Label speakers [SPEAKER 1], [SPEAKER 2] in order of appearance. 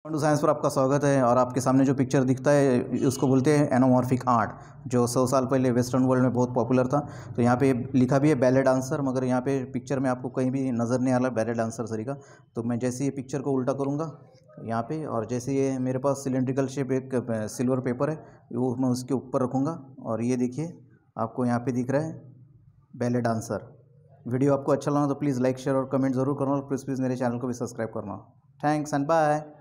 [SPEAKER 1] To science पर आपका स्वागत है। और आपके सामने जो पिक्चर दिखता है उसको बोलते हैं एनोमॉर्फिक आर्ट, जो 100 साल पहले वेस्टर्न वर्ल्ड में बहुत पॉपुलर था। तो यहाँ पे लिखा भी है बैले डांसर, मगर यहाँ पे पिक्चर में आपको कहीं भी नज़र नहीं आ रहा बैले डांसर तरीका। तो मैं जैसे ये पिक्चर को उल्टा करूँगा यहाँ पे, और जैसे ये मेरे पास सिलेंड्रिकल शेप एक सिल्वर पेपर है, वो मैं उसके ऊपर रखूँगा और ये देखिए आपको यहाँ पर दिख रहा है बैले डांसर। वीडियो आपको अच्छा लगा तो प्लीज़ लाइक शेयर और कमेंट ज़रूर करना, और प्लीज़ मेरे चैनल को भी सब्सक्राइब करना। Thanks and bye.